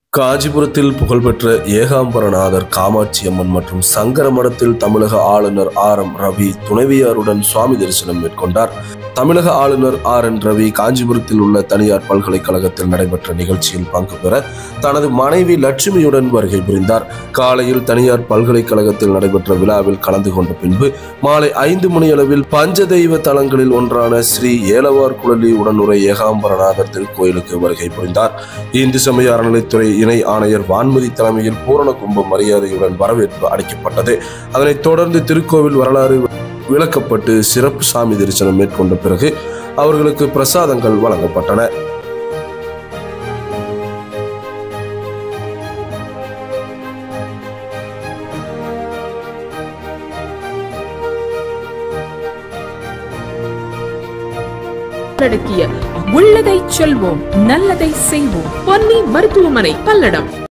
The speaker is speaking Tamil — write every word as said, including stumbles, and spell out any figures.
காஞ்சிபுரத்தில் புகழ்பெற்ற ஏகாம்பரநாதர் காமாட்சி அம்மன் மற்றும் சங்கர மடத்தில் தமிழக ஆளுநர் ஆர் எம் ரவி துணைவியாருடன் சுவாமி தரிசனம் மேற்கொண்டார். தமிழக ஆளுநர் ஆர் என் ரவி காஞ்சிபுரத்தில் உள்ள தனியார் பல்கலைக்கழகத்தில் நடைபெற்ற நிகழ்ச்சியில் பங்கு பெற தனது மனைவி லட்சுமியுடன் வருகை புரிந்தார். காலையில் தனியார் பல்கலைக்கழகத்தில் நடைபெற்ற விழாவில் கலந்து கொண்ட பின்பு மாலை ஐந்து மணியளவில் பஞ்சதெய்வ தலங்களில் ஒன்றான ஸ்ரீ ஏலவார் குழலி உடனுரை ஏகாம்பரநாதர் திருக்கோயிலுக்கு வருகை புரிந்தார். இந்து சமய அறநிலைத்துறை இணை ஆணையர் வான்மதி தலைமையில் பூரண கும்ப மரியாதையுடன் வரவேற்பு அளிக்கப்பட்டது. அதனைத் தொடர்ந்து திருக்கோவில் வரலாறு விளக்கப்பட்டு சிறப்பு சாமி தரிசனம் மேற்கொண்ட பிறகு அவர்களுக்கு பிரசாதங்கள் வழங்கப்பட்டன. உள்ளதை சொல்வோம், நல்லதை செய்வோம். பொன்னி மருத்துவமனை, பல்லடம்.